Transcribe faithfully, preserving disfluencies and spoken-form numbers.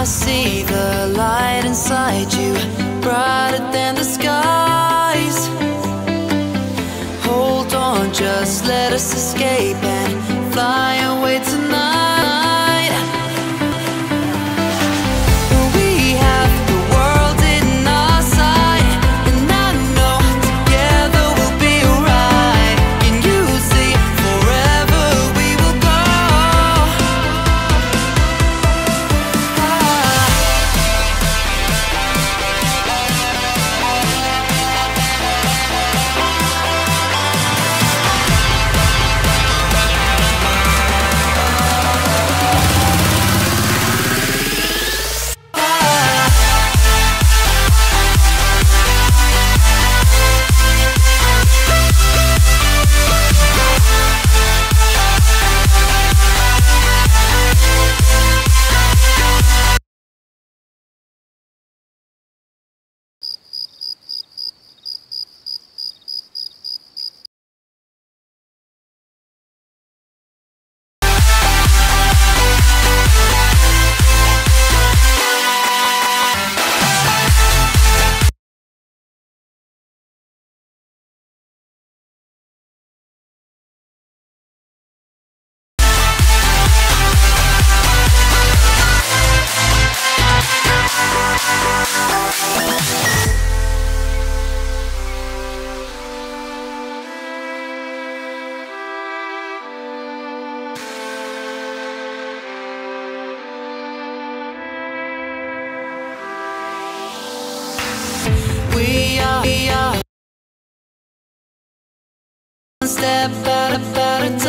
I see the light inside you, brighter than the skies. Hold on, just let us escape and fly away tonight. We have the world in our sight, and I know together we'll be alright. Can you see forever we will go? We are, we are one step at a, at a time.